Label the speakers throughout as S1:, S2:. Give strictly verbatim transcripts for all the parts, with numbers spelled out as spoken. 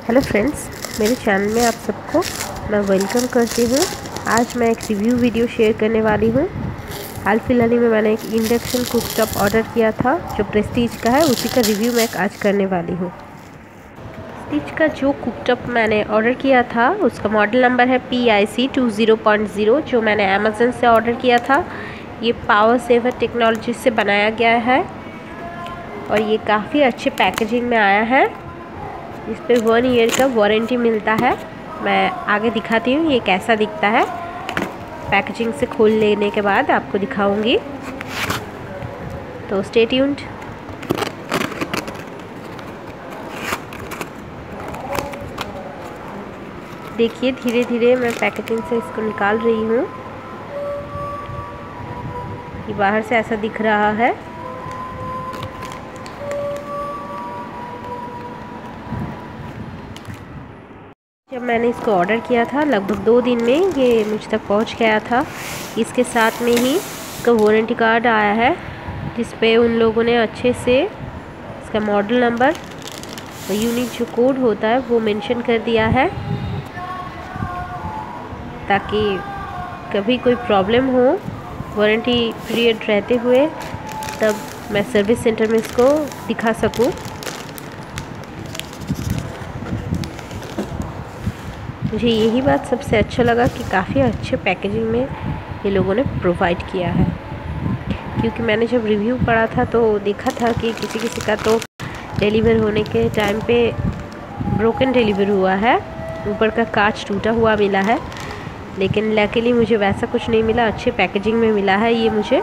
S1: Hello friends, मेरे channel में आप सबको मैं वेलकम करती हूँ। आज मैं एक रिव्यू वीडियो शेयर करने वाली हूँ। हाल फिलहाल ही में मैंने एक इंडक्शन कुकटॉप ऑर्डर किया था जो प्रेस्टीज का है, उसी का रिव्यू मैं आज करने वाली हूँ। प्रेस्टीज का जो कुकटॉप मैंने ऑर्डर किया था उसका मॉडल नंबर है P I C two zero point zero, जो मैंने अमेज़न से ऑर्डर किया था। ये पावर सेवर टेक्नोलॉजी से बनाया गया है और ये काफ़ी अच्छे पैकेजिंग में आया है। इस पर वन ईयर का वारंटी मिलता है। मैं आगे दिखाती हूँ ये कैसा दिखता है। पैकेजिंग से खोल लेने के बाद आपको दिखाऊंगी, तो स्टे ट्यून्ड। देखिए धीरे धीरे मैं पैकेजिंग से इसको निकाल रही हूँ। ये बाहर से ऐसा दिख रहा है। जब मैंने इसको ऑर्डर किया था लगभग दो दिन में ये मुझ तक पहुंच गया था। इसके साथ में ही इसका वारंटी कार्ड आया है, जिस पे उन लोगों ने अच्छे से इसका मॉडल नंबर और यूनिक जो कोड होता है वो मेंशन कर दिया है, ताकि कभी कोई प्रॉब्लम हो वारंटी पीरियड रहते हुए तब मैं सर्विस सेंटर में इसको दिखा सकूं। मुझे यही बात सबसे अच्छा लगा कि काफ़ी अच्छे पैकेजिंग में ये लोगों ने प्रोवाइड किया है। क्योंकि मैंने जब रिव्यू पढ़ा था तो देखा था कि किसी किसी का तो डिलीवर होने के टाइम पे ब्रोकन डिलीवर हुआ है, ऊपर का कांच टूटा हुआ मिला है। लेकिन लकीली मुझे वैसा कुछ नहीं मिला, अच्छे पैकेजिंग में मिला है ये मुझे।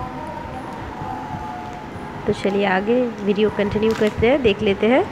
S1: तो चलिए आगे वीडियो कंटिन्यू करते हैं, देख लेते हैं।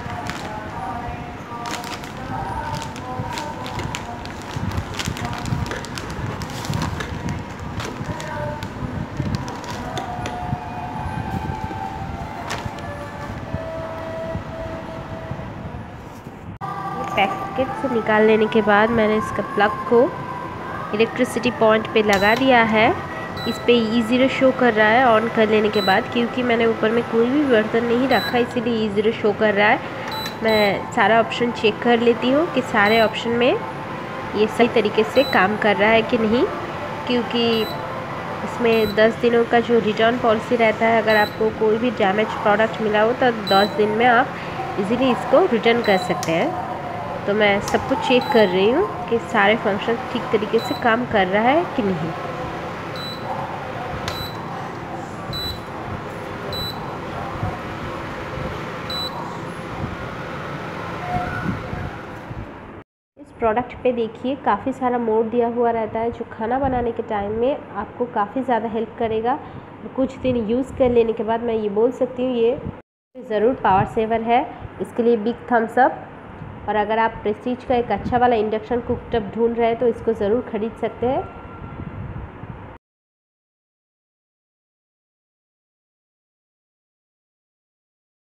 S1: पैकेट से निकाल लेने के बाद मैंने इसका प्लग को इलेक्ट्रिसिटी पॉइंट पे लगा दिया है। इस पे ई ज़ीरो शो कर रहा है ऑन कर लेने के बाद। क्योंकि मैंने ऊपर में कोई भी बर्तन नहीं रखा इसीलिए ई ज़ीरो शो कर रहा है। मैं सारा ऑप्शन चेक कर लेती हूँ कि सारे ऑप्शन में ये सही तरीके से काम कर रहा है कि नहीं, क्योंकि इसमें दस दिनों का जो रिटर्न पॉलिसी रहता है। अगर आपको कोई भी डैमेज प्रोडक्ट मिला हो तो दस दिन में आप इजीली इसको रिटर्न कर सकते हैं। तो मैं सब कुछ चेक कर रही हूँ कि सारे फंक्शन ठीक तरीके से काम कर रहा है कि नहीं। इस प्रोडक्ट पे देखिए काफ़ी सारा मोड दिया हुआ रहता है, जो खाना बनाने के टाइम में आपको काफ़ी ज़्यादा हेल्प करेगा। कुछ दिन यूज़ कर लेने के बाद मैं ये बोल सकती हूँ ये ज़रूर पावर सेवर है। इसके लिए बिग थम्स अप। और अगर आप प्रेस्टीज का एक अच्छा वाला इंडक्शन कुकटॉप ढूंढ रहे हैं तो इसको ज़रूर ख़रीद सकते हैं।